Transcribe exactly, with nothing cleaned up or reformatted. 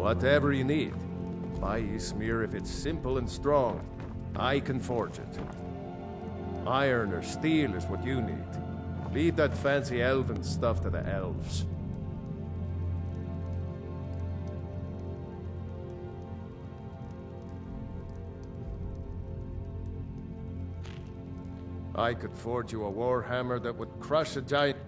Whatever you need. Buy Ismir if it's simple and strong. I can forge it. Iron or steel is what you need. Leave that fancy elven stuff to the elves. I could forge you a warhammer that would crush a giant...